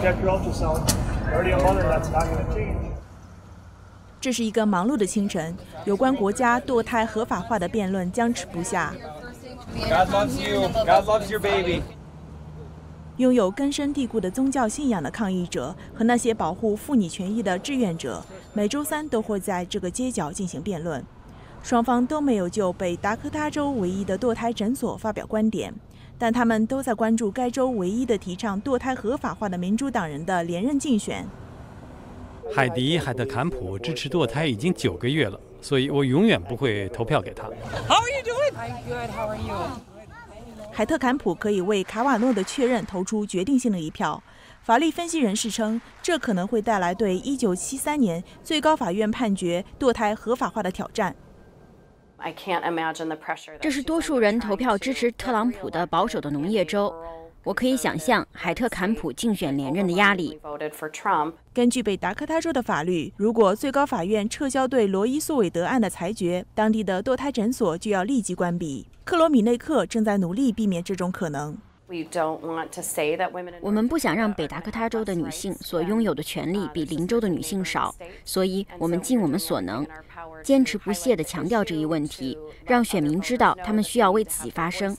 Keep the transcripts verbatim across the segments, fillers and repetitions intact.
这是一个忙碌的清晨，有关国家堕胎合法化的辩论僵持不下。 God loves you. God loves your baby. 拥有根深蒂固的宗教信仰的抗议者和那些保护妇女权益的志愿者，每周三都会在这个街角进行辩论。双方都没有就北达科他州唯一的堕胎诊所发表观点，但他们都在关注该州唯一的提倡堕胎合法化的民主党人的连任竞选。 海迪·海特坎普支持堕胎已经九个月了，所以我永远不会投票给他。 How are you doing? I'm good. How are you? 海特坎普可以为卡瓦诺的确认投出决定性的一票。法律分析人士称，这可能会带来对一九七三年最高法院判决堕胎合法化的挑战。 这是多数人投票支持特朗普的保守的农业州。我可以想象海特坎普竞选连任的压力。 根据北达科他州的法律，如果最高法院撤销对罗伊诉韦德案的裁决，当地的堕胎诊所就要立即关闭。克罗米内克正在努力避免这种可能。 我们不想让北达科他州的女性所拥有的权利比邻州的女性少，所以我们尽我们所能，坚持不懈地强调这一问题，让选民知道他们需要为自己发声。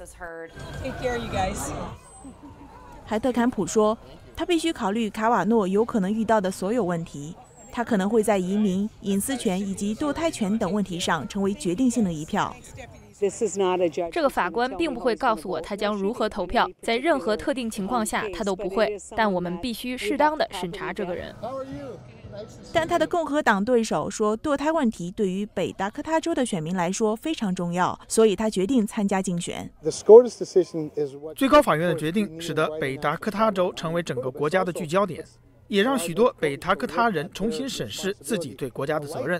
海特坎普说，他必须考虑卡瓦诺有可能遇到的所有问题，他可能会在移民、隐私权以及堕胎权等问题上成为决定性的一票。 这个法官并不会告诉我他将如何投票，在任何特定情况下他都不会，但我们必须适当地审查这个人。 但他的共和党对手说，堕胎问题对于北达科他州的选民来说非常重要，所以他决定参加竞选。 最高法院的决定使得北达科他州成为整个国家的聚焦点，也让许多北达科他人重新审视自己对国家的责任。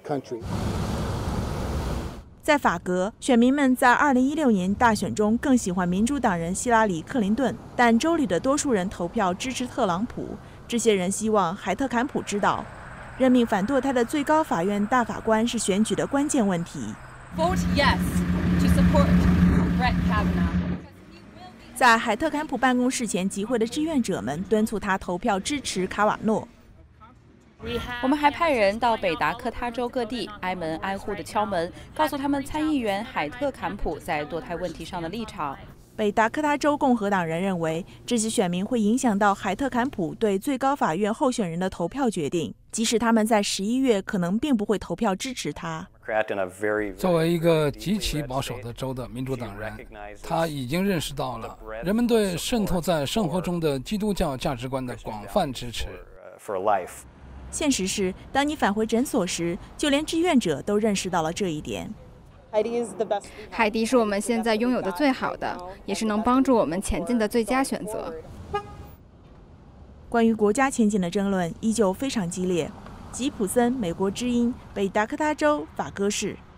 在法国，选民们在二零一六年大选中更喜欢民主党人希拉里·克林顿，但州里的多数人投票支持特朗普。这些人希望海特坎普知道，任命反堕胎的最高法院大法官是选举的关键问题。 Vote yes to support Brett Kavanaugh. 在海特坎普办公室前集会的志愿者们敦促他投票支持卡瓦诺。 我们还派人到北达科他州各地挨门挨户地敲门，告诉他们参议员海特坎普在堕胎问题上的立场。 北达科他州共和党人认为，这些选民会影响到海特坎普对最高法院候选人的投票决定，即使他们在十一月可能并不会投票支持他。 作为一个极其保守的州的民主党人，他已经认识到了人们对渗透在生活中的基督教价值观的广泛支持。 现实是，当你返回诊所时，就连志愿者都认识到了这一点。 海迪是我们现在拥有的最好的，也是能帮助我们前进的最佳选择。 关于国家前景的争论依旧非常激烈。吉普森，美国之音，北达科他州，法戈市。